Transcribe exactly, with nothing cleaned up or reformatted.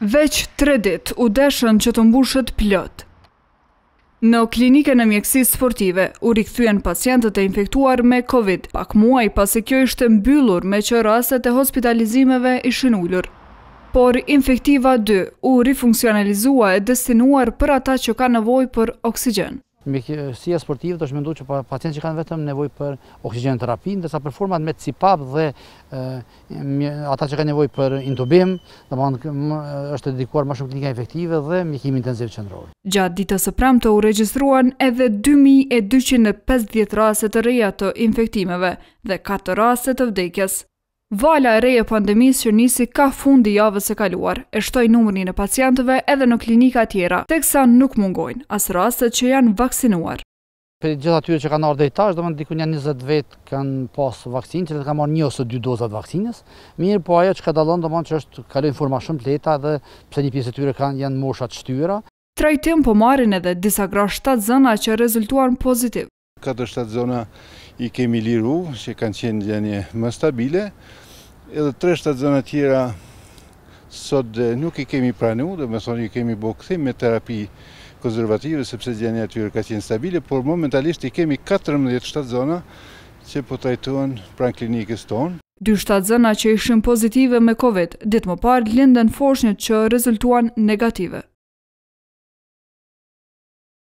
Veç tre ditë u deshën që të mbushet plot. Në klinikën e mjekësisë sportive u rikthyen pacientët e infektuar me Covid, pak muaj pasi kjo ishte mbyllur me që rastet e hospitalizimeve ishin ulur. Por Infektiva dy u rifunksionalizua e destinuar për ata që kanë nevojë për oksigjen. Mjekësia sportive është menduar që pacientë që kanë vetëm nevojë për oksigjen terapi, ndërsa për format me C PAP dhe e, ata që kanë nevojë për intubim, domethënë është dedikuar më shumë klinika infektive dhe mjekimi intensiv qendror. Gjatë ditës së premte u regjistruan edhe dy mijë e dyqind e pesëdhjetë raste të reja të infektimeve dhe katër raste të vdekjes. Vala e re e pandemisë që nisi ka fundi javës së kaluar, e shtoi numrin e pacientëve edhe në klinika tjera, teksa nuk mungojnë as rastet që janë vaksinuar. Për gjithë atyre që kanë ardhur deri tash, domethënë diku janë njëzet vet kanë pas vaksinë, që kanë marrë një ose dy doza të vaksinës. Mirë, po ajo që ka dallon domethënë që është kalojnë forma shumë të lehta dhe pse një pjesë e tyre kanë janë mosha të shtyra. Trajtim po marrin edhe disa gra shtatë zëna që rezultuan pozitiv. katër shtatë zona i kemi liru, që kanë qenë gjendje më stabile, edhe tre shtatë zona tjera sot nuk i kemi pranu, dhe me thonë i kemi bo këthim me terapi konservative, sepse gjendja atyre ka qenë stabile, por momentalisht i kemi katërmbëdhjetë shtatë zona që po trajtohen pranë klinikës tonë. Dy shtatë zëna që ishin pozitive me Covid, ditë më parë lindën foshnjët që rezultuan negative.